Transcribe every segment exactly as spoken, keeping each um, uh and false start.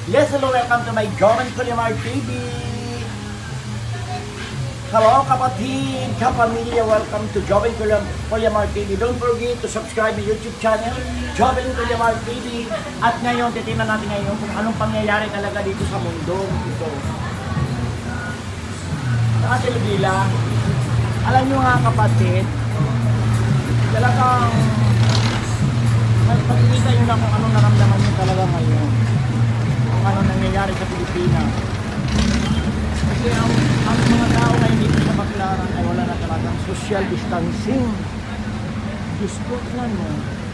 Yes, hello, welcome to my Joven Kulimar T V. Hello kapatid, kapamilya, welcome to Joven Kulimar T V. Don't forget to subscribe my YouTube channel, Joven Kulimar T V. At ngayon, titingnan natin ngayon kung anong pangyayari talaga dito sa mundo. Ito. Nakasilbila, alam nyo nga kapatid, talagang pag-ikita nyo lang kung anong naramdaman nyo talaga ngayon, kung anong nangyayari sa Pilipinas. Kasi ang, ang mga tao ngayon dito sa Baclaran ay wala na talagang social distancing. Diyos ko, ilan mo?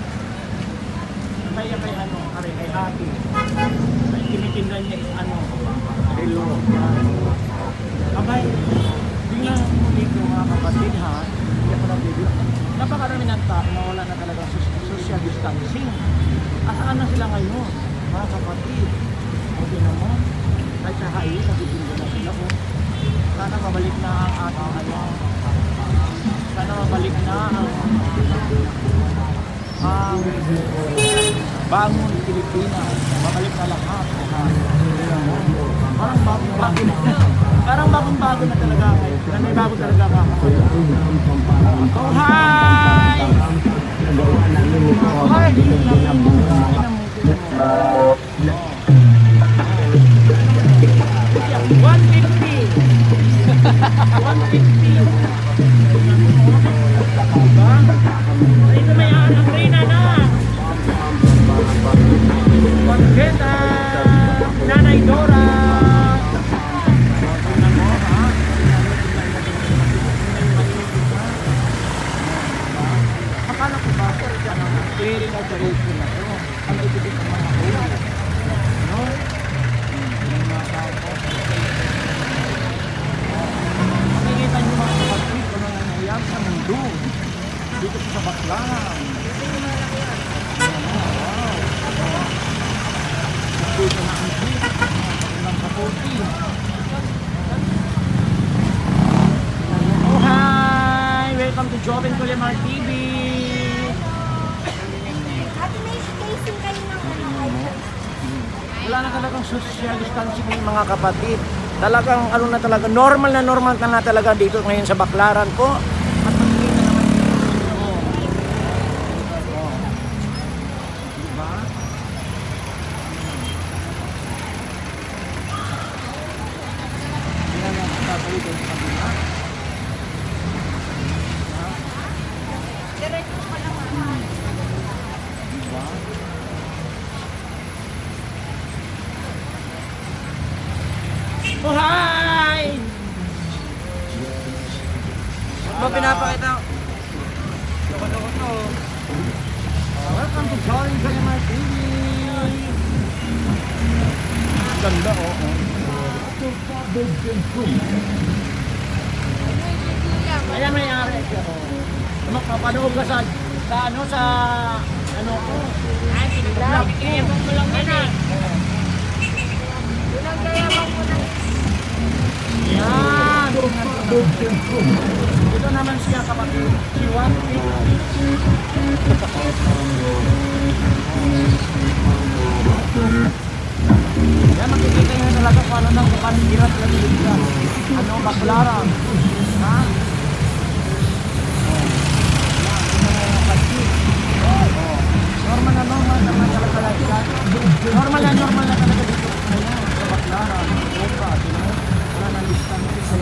Kaya kay ano, kaya kay ate, ay tinitindan niya is ano, relo. Abay, tingnan mo dito mga kapatid ha, hindi ako nabibig. Napakarami ng tao na wala na talaga social distancing. Asaan na sila ngayon, mga kapatid? Okay naman, kahit sa hain, nagtitinda na sila ko. Sana mabalik na ang ating ano, sana mabalik na ang ang bangon Pilipinas, mabalik na lahat. Parang bagong-bago na. Parang bagong-bago na talaga ngayon. May bago talaga ka. Oh, hi! Hi! one fifty! one fifty! Diba? Ito may anak Rina na! Pagkita! Nanay Dora! Akala ko ba, sir, dyan ang clearing out the road na ito. Ang itibig ng mga ulo. No? Yung mga tao ko. Makikita nyo mga kapatid kung ano nangyayari sa mundo. Dito sa Baclaran. Wow. Dito na ang jeep. Ang kaputi. Oh, hi! Welcome to Joven Kulimar T V. Wala na talagang social distancing ng mga kapatid. Talagang ano na talaga, normal na normal na, na talaga dito ngayon sa Baclaran ko. At makikita naman dito. Oh. Oh. Diba? Hindi na natin tatuloy doon sa kabila. Diretso pa naman. Diba? Oh, hi! Ano pinapakita? Loko-loko to. Welcome to Joven Kulimar T V. Ganda, oh. Ayan, may ari. Magpapanood ka sa, sa ano, sa, ano ko. Ay, vlog ko lang yan eh. Pinagkayabang ko na. Yan! Ito naman siya kapatid. Si one fifty. Yan, makikita nyo talaga kung ano nang kapanigirat na dito. Ano, Baclaran. Ha? Normal na normal naman talaga talaga. Normal na normal na talaga dito. Ayan, sa Baclaran. Opa, sino? Wala na listan ko sa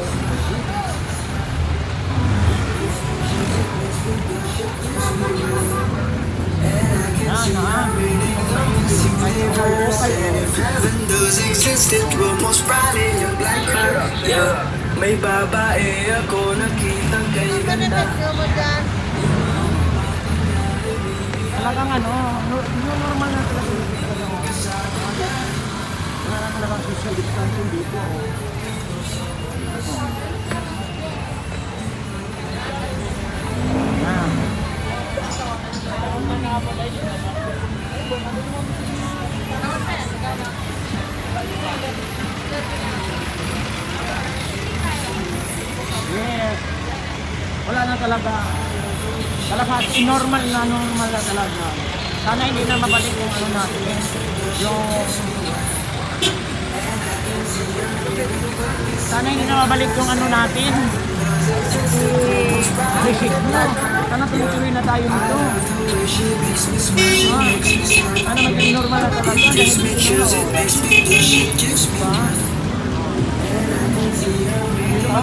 yan, ha? Heaven does exist, it will most bright in your black heart. Yeah, may babae ako nakita kay ganda. Talagang ano, normal na talaga dito. Wala na talagang social distancing dito. Yes. Wala na talaga. Talaga normal na normal na talaga. Sana hindi na mabalik yung ano natin. Yung Sana hindi na mabalik yung ano natin. Visit mo. Sana tuloy-tuloy na tayo nito. Ah, sana maging normal na talaga. Dahil dito na. Diba?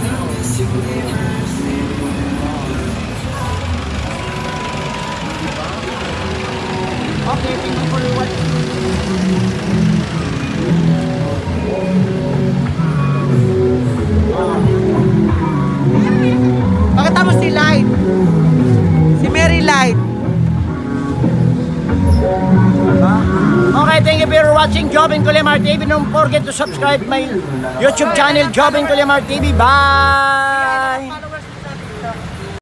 Okay, thank you for watching. Pagkatapos si Light. Si Mary Light. Okay, thank you for watching Jobin Kulimar T V. Don't forget to subscribe my YouTube channel, Jobin Kulimar T V. Bye!